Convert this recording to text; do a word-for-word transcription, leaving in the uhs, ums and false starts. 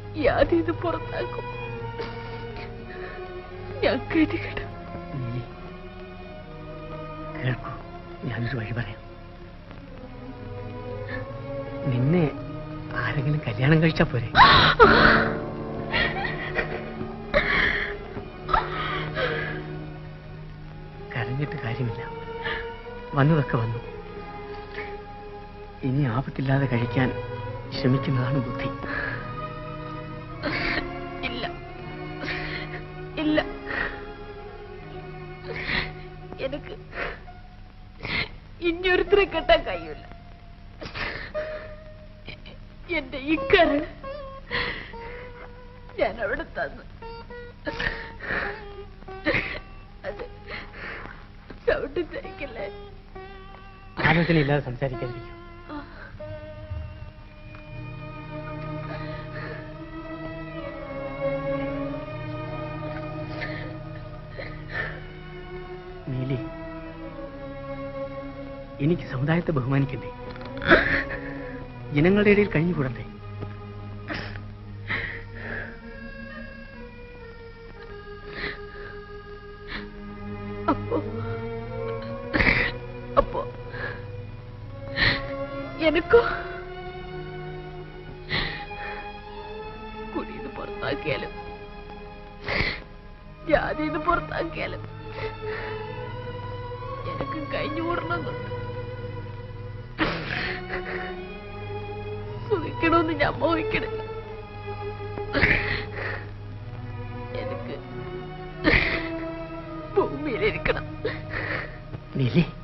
യാതീത് പുറത്താക്കും. ഞാൻ ഗതികെടും. കേൾക്കൂ, ഞാനൊരു വഴി പറയാം. നിന്നെ ആരെങ്കിലും കല്യാണം കഴിച്ചാ പോരെ? കരഞ്ഞിട്ട് കാര്യമില്ല. വന്നതൊക്കെ വന്നു. ഇനി ആപത്തില്ലാതെ കഴിക്കാൻ ശ്രമിക്കുന്നതാണ് ബുദ്ധി. ഇല്ല ഇല്ല, എനിക്ക് ഇനിയൊരുത്തരെ കെട്ടാൻ കഴിയില്ല. എന്റെ ഈ കരൾ ഞാൻ അവിടെ തന്നു. അത് ചവിട്ടി തയ്ക്കല്ലേ. ആലോചന ഇല്ലാതെ സംസാരിക്കാതിരിക്കും. നീലി, എനിക്ക് സമുദായത്തെ ബഹുമാനിക്കണ്ടേ? ജനങ്ങളുടെ ഇടയിൽ കഴിഞ്ഞുകൂടണ്ടേ? അപ്പോ അപ്പോ എനക്കോ കുടിന്ന് പുറത്താക്കിയാലും ജാതിന്ന് പുറത്താക്കിയാലും എനക്ക് കഴിഞ്ഞുകൂടണമെന്നുണ്ട്. സുഖിക്കണമെന്ന് ഞാൻ മോഹിക്കണില്ല. എനിക്ക് ഭൂമിയിലിരിക്കണം. നീലി,